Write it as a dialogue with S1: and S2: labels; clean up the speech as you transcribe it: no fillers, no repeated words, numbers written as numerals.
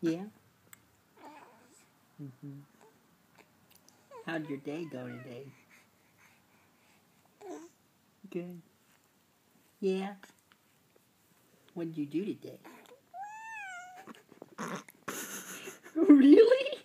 S1: Yeah? How'd your day go today? Good. Yeah? What'd you do today? Really?